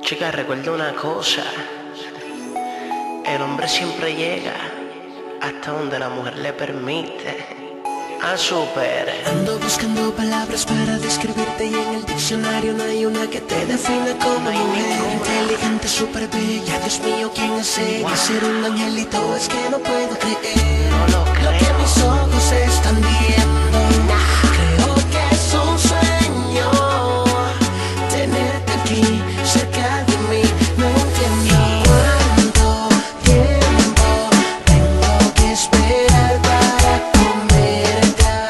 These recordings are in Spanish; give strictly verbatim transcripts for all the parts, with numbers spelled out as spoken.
Chica, recuerda una cosa, el hombre siempre llega hasta donde la mujer le permite. A super. Ando buscando palabras para describirte y en el diccionario no hay una que te defina como mujer. Inteligente, súper bella, Dios mío, ¿quién es ella? Ser un angelito es que no puedo creer. No lo creo. Lo que mis ojos están viendo, creo que es un sueño. Tenerte aquí, cerca de mí, no entiendo. ¿Cuánto tiempo tengo que esperar para comerte a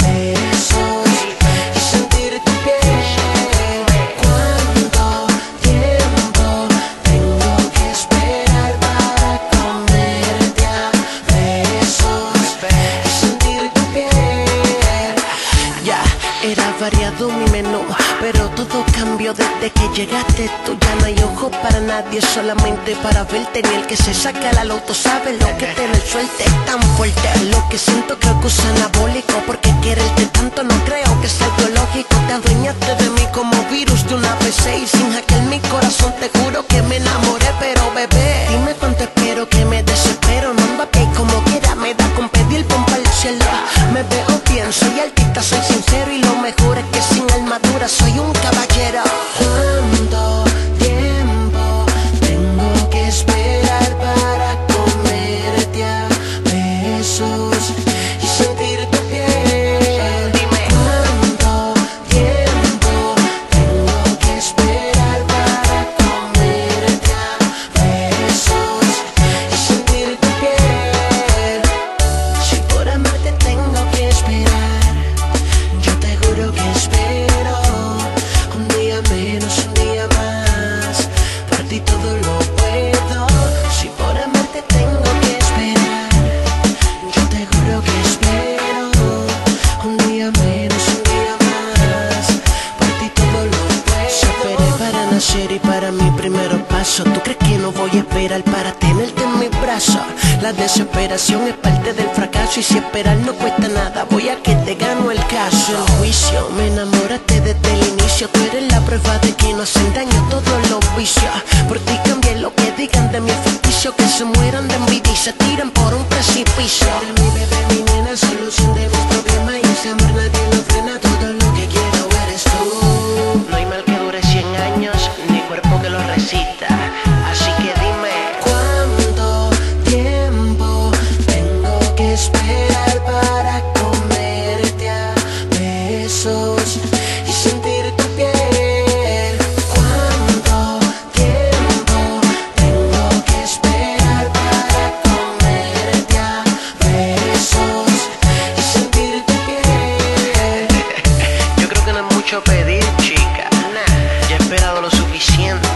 besos y sentir tu piel? ¿Cuánto tiempo tengo que esperar para comerte a besos y sentir tu piel? Ya, era variado mi menú, pero todo cambió desde que llegaste tú. Ya no hay ojo para nadie, solamente para verte. Ni el que se saca la loto sabe lo que tener suerte es tan fuerte. Lo que siento creo que es anabólico, porque quererte tanto no creo que sea biológico. Te adueñaste de mí como virus de una P C y sin hackear mi corazón te juro que me enamoré. Pero bebé, dime cuánto espero, que me desespero. No ando a pie como quiera, me da con pedir pompa al cielo. Me veo bien, soy artista, soy sincero y lo mejor es que sin armadura soy un caballero. ¿Cuánto tiempo tengo que esperar para comerte a besos y sentir tu piel? Dime. ¿Cuánto tiempo tengo que esperar para comerte a besos y sentir tu piel? Si por amarte tengo que esperar, yo te juro que espero un día menos, un día más. Por ti todo lo puedo. Si por amarte tengo que esperar, yo te juro que espero un día menos, un día más. Por ti todo lo puedo. Si esperé para nacer y para mi primer paso, ¿tú crees que no voy a esperar para tenerte en mis brazos? La desesperación es parte del fracaso y si esperar no cuesta nada, voy a que te gano el caso. El juicio, me enamoraste desde el inicio. Tú eres la prueba de que no hacen daño todos los vicios. Por ti cambié lo que digan de mi ficticio, que se mueran de envidia y se tiran por un precipicio. Eres mi bebé, mi nena, solución de mis problemas y ese amor nadie lo frena. Todo lo que quiero eres tú. No hay mal que dure cien años, ni cuerpo que lo resista. Así que dime, ¿cuánto tiempo tengo que esperar para comerte a besos y sentir tu piel? ¿Cuánto tiempo tengo que esperar para comerte a besos y sentir tu piel? yo creo que no es mucho pedir, chica. Nah, ya he esperado lo suficiente.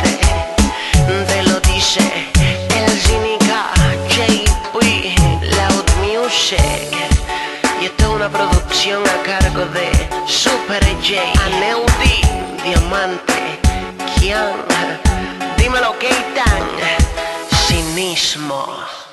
Te lo dice el Cínica, J P, Loud Music. Y esto es una producción a cargo de Super J, Aneudi, Diamante, Kian. Dímelo, Keitan, Cinismo.